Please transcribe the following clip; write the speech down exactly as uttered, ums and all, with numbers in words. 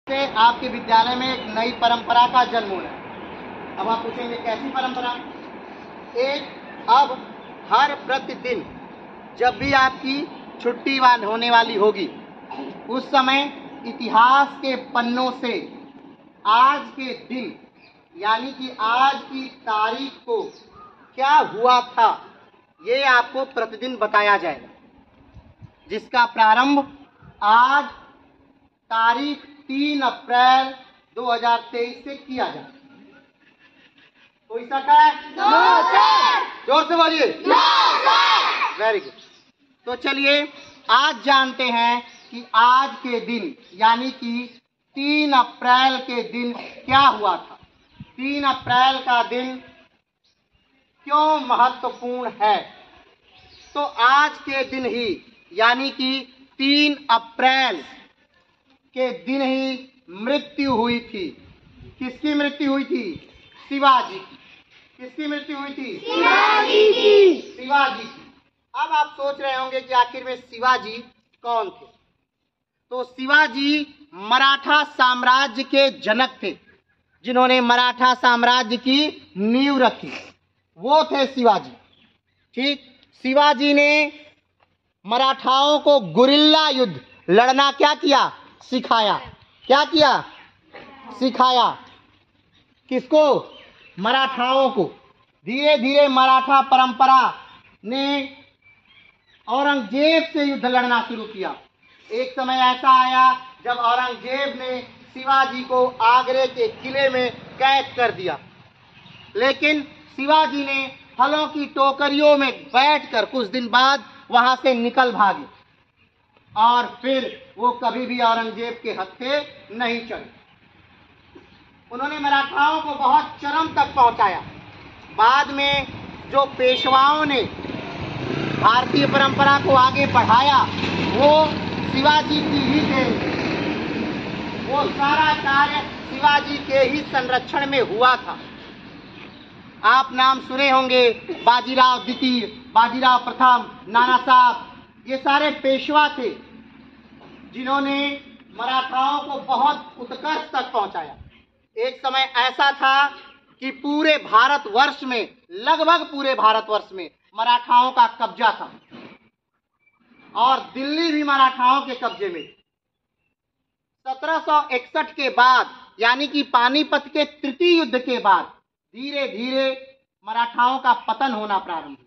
से आपके विद्यालय में एक नई परंपरा का जन्म हो रहा है। अब आप पूछेंगे कैसी परंपरा? एक अब हर प्रतिदिन जब भी आपकी छुट्टी होने वाली होगी उस समय इतिहास के पन्नों से आज के दिन यानी कि आज की तारीख को क्या हुआ था ये आपको प्रतिदिन बताया जाएगा, जिसका प्रारंभ आज तारीख तीन अप्रैल दो हज़ार तेईस से किया जाए। कोई शक है? No sir. जोर से बोलिए। No sir. Very good. तो चलिए आज जानते हैं कि आज के दिन यानी कि तीन अप्रैल के दिन क्या हुआ था। तीन अप्रैल का दिन क्यों महत्वपूर्ण है? तो आज के दिन ही यानी कि तीन अप्रैल के दिन ही मृत्यु हुई थी। किसकी मृत्यु हुई थी? शिवाजी की। किसकी मृत्यु हुई थी? शिवाजी की। शिवाजी की। अब आप सोच रहे होंगे कि आखिर में शिवाजी कौन थे? तो शिवाजी मराठा साम्राज्य के जनक थे, जिन्होंने मराठा साम्राज्य की नींव रखी, वो थे शिवाजी। ठीक, शिवाजी ने मराठाओं को गुरिल्ला युद्ध लड़ना क्या किया? सिखाया। क्या किया? सिखाया। किसको? मराठाओं को। धीरे धीरे मराठा परंपरा ने औरंगजेब से युद्ध लड़ना शुरू किया। एक समय ऐसा आया जब औरंगजेब ने शिवाजी को आगरे के किले में कैद कर दिया, लेकिन शिवाजी ने फलों की टोकरियों में बैठकर कुछ दिन बाद वहां से निकल भागे और फिर वो कभी भी औरंगजेब के हत्थे नहीं चढ़े। उन्होंने मराठाओं को बहुत चरम तक पहुंचाया। बाद में जो पेशवाओं ने भारतीय परंपरा को आगे बढ़ाया वो शिवाजी की ही देन। वो सारा कार्य शिवाजी के ही संरक्षण में हुआ था। आप नाम सुने होंगे, बाजीराव द्वितीय, बाजीराव प्रथम, नाना साहब, ये सारे पेशवा थे जिन्होंने मराठाओं को बहुत उत्कर्ष तक पहुंचाया। एक समय ऐसा था कि पूरे भारतवर्ष में, लगभग पूरे भारतवर्ष में मराठाओं का कब्जा था और दिल्ली भी मराठाओं के कब्जे में। सत्रह सौ इकसठ के बाद यानी कि पानीपत के तृतीय युद्ध के बाद धीरे धीरे मराठाओं का पतन होना प्रारंभ हुआ।